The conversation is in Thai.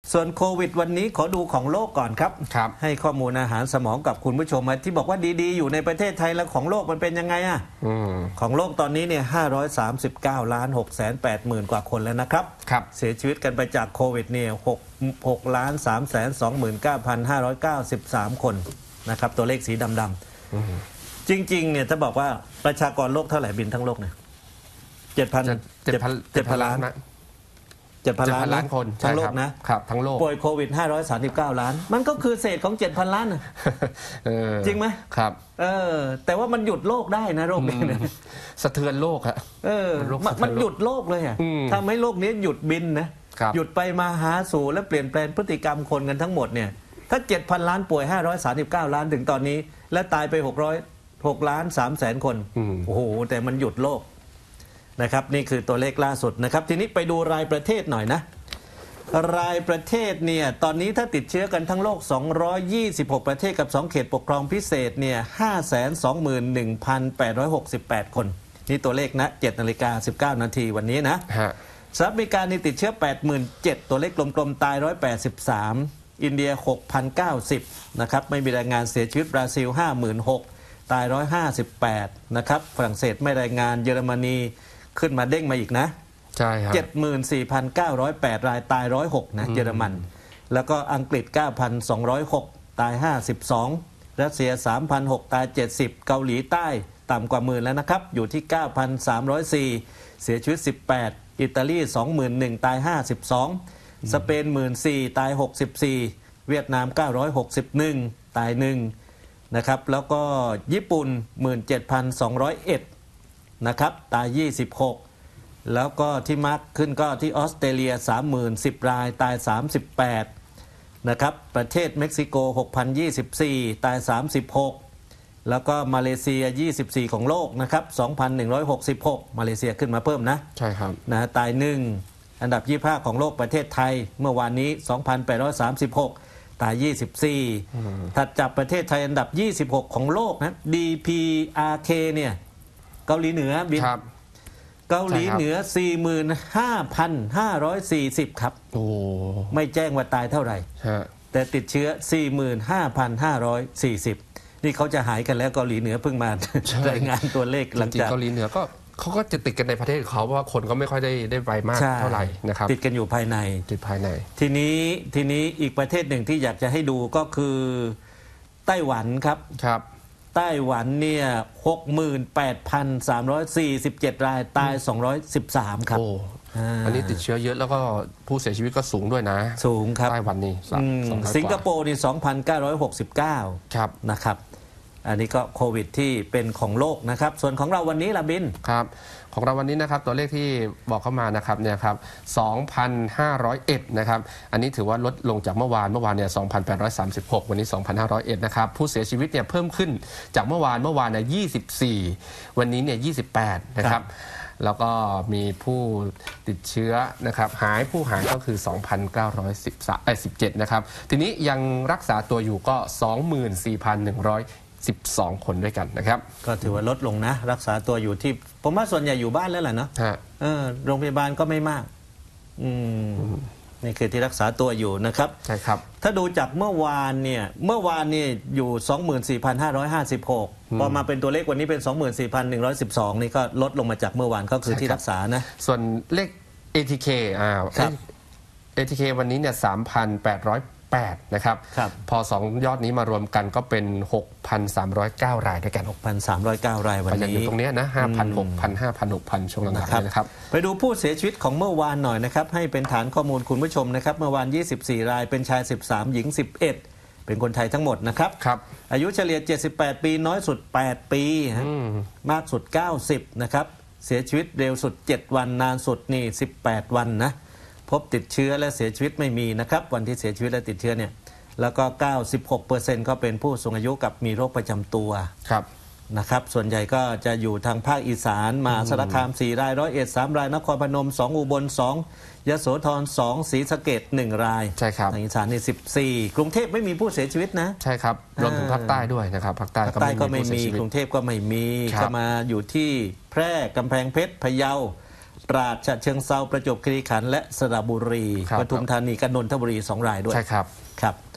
ส่วนโควิดวันนี้ขอดูของโลกก่อนครับให้ข้อมูลอาหารสมองกับคุณผู้ชมที่บอกว่าดีๆอยู่ในประเทศไทยแล้วของโลกมันเป็นยังไงของโลกตอนนี้เนี่ย539,680,000 กว่าคนแล้วนะครับเสียชีวิตกันไปจากโควิดเนี่ย6,329,593 คนนะครับตัวเลขสีดำๆจริงๆเนี่ยถ้าบอกว่าประชากรโลกเท่าไหร่บินทั้งโลกเนี่ย7,000 ล้าน7,000 ล้านคนทั้งโลกนะครับทั้งโลกป่วยโควิด539 ล้านมันก็คือเศษของ 7,000 ล้านจริงไหมครับแต่ว่ามันหยุดโลกได้นะโรคนี้เนี่ยสะเทือนโลกฮะมันหยุดโลกเลยทำให้โลกนี้หยุดบินนะหยุดไปมาหาสู่และเปลี่ยนแปลงพฤติกรรมคนกันทั้งหมดเนี่ยถ้า 7,000 ล้านป่วย539 ล้านถึงตอนนี้และตายไป6,300,000 คนโอ้โหแต่มันหยุดโลกนะครับนี่คือตัวเลขล่าสุดนะครับทีนี้ไปดูรายประเทศหน่อยนะรายประเทศเนี่ยตอนนี้ถ้าติดเชื้อกันทั้งโลก226ประเทศกับ2เขตปกครองพิเศษเนี่ย 521,868 คนนี่ตัวเลขนะ7:19 นาทีวันนี้นะสหรัฐอเมริกานี่ติดเชื้อ 87,000 ตัวเลขกลมๆตาย183อินเดีย 6,090 นะครับไม่มีรายงานเสียชีวิตบราซิล 56,000 ตาย158นะครับฝรั่งเศสไม่รายงานเยอรมนีขึ้นมาเด้งมาอีกนะใช่ครับ 74,908 รายตาย106นะเยอรมันแล้วก็อังกฤษ 9,206 ตาย52รัสเซีย 3,600 ตาย70เกาหลีใต้ต่ำกว่าหมื่นแล้วนะครับอยู่ที่ 9,304 เสียชีวิต18อิตาลี 21,000 ตาย52สเปน 14,000 ตาย64เวียดนาม 961 ตาย1นะครับแล้วก็ญี่ปุ่น 17,201 นะครับตาย26แล้วก็ที่มากขึ้นก็ที่ออสเตรเลีย 30,010 รายตาย38นะครับประเทศเม็กซิโก 6,024 ตาย36แล้วก็มาเลเซีย24ของโลกนะครับ 2,166 มาเลเซียขึ้นมาเพิ่มนะใช่ครับนะตาย1อันดับ25ของโลกประเทศไทยเมื่อวานนี้ 2,836 ตาย24ถัดจากประเทศไทยอันดับ26ของโลกนะ DPRK เนี่ยเกาหลีเหนือบินเกาหลีเหนือ 45,540 ครับโอ้ไม่แจ้งว่าตายเท่าไหร่แต่ติดเชื้อ 45,540 นี่เขาจะหายกันแล้วเกาหลีเหนือเพิ่งมารายงานตัวเลขหลังจากเกาหลีเหนือก็เขาก็จะติดกันในประเทศเขาเพราะว่าคนก็ไม่ค่อยได้ไปมากเท่าไหร่นะครับติดกันอยู่ภายในติดภายในทีนี้อีกประเทศหนึ่งที่อยากจะให้ดูก็คือไต้หวันครับไต้หวันเนี่ย 68,347 รายตาย213ครับอันนี้ติดเชื้อเยอะแล้วก็ผู้เสียชีวิตก็สูงด้วยนะสูงครับไต้หวันนี่สิงคโปร์นี่ 2,969 ครับนะครับอันนี้ก็โควิดที่เป็นของโลกนะครับส่วนของเราวันนี้ล่ะบินครับของเราวันนี้นะครับตัวเลขที่บอกเข้ามานะครับเนี่ยครับ 2,501 นะครับอันนี้ถือว่าลดลงจากเมื่อวานเนี่ย 2,836 วันนี้ 2,501 นะครับผู้เสียชีวิตเนี่ยเพิ่มขึ้นจากเมื่อวานเนี่ย24วันนี้เนี่ย28นะครับแล้วก็มีผู้ติดเชื้อนะครับผู้หายก็คือ 2,917 นะครับทีนี้ยังรักษาตัวอยู่ก็ 24,112 คนด้วยกันนะครับก็ถือว่าลดลงนะรักษาตัวอยู่ที่ผมว่าส่วนใหญ่อยู่บ้านแล้วแหละเนาะโรงพยาบาลก็ไม่มากนี่คือที่รักษาตัวอยู่นะครับใช่ครับถ้าดูจากเมื่อวานเนี่ยอยู่ 24,556 พอมาเป็นตัวเลขวันนี้เป็น 24,112 นี่ก็ลดลงมาจากเมื่อวานก็คือที่รักษานะส่วนเลข ATK ATK วันนี้เนี่ย 3,808 นะครับพอ2ยอดนี้มารวมกันก็เป็น 6,309 รายด้วยกัน 6,309 รายวันนี้อยู่ตรงนี้นะ 5,000 6,000 5,000 6,000 ช่วงหลังๆนะครับไปดูผู้เสียชีวิตของเมื่อวานหน่อยนะครับให้เป็นฐานข้อมูลคุณผู้ชมนะครับเมื่อวาน24 รายเป็นชาย13หญิง11เป็นคนไทยทั้งหมดนะครับอายุเฉลี่ย78ปีน้อยสุด8ปีมากสุด90นะครับเสียชีวิตเร็วสุด7วันนานสุดนี่18วันนะพบติดเชื้อและเสียชีวิตไม่มีนะครับวันที่เสียชีวิตและติดเชื้อเนี่ยแล้วก็ 96% ก็เป็นผู้สูงอายุกับมีโรคประจำตัวนะครับส่วนใหญ่ก็จะอยู่ทางภาคอีสานมหาสารคาม4ราย101 3รายนครพนม2อุบล2ยโสธร2ศรีสะเกษ1รายใช่ครับทางอีสานนี่14กรุงเทพไม่มีผู้เสียชีวิตนะใช่ครับรวมถึงภาคใต้ด้วยนะครับภาคใต้ก็ไม่มีกรุงเทพก็ไม่มีก็มาอยู่ที่แพร่กำแพงเพชรพะเยาตราดฉะเชิงเทราประจวบคีรีขันธ์และสระบุรีครับปทุมธานีกับนนทบุรี2 รายด้วยใช่ครับครับ